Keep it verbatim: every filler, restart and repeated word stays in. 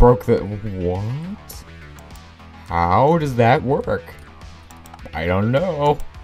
broke the... What? How does that work? I don't know.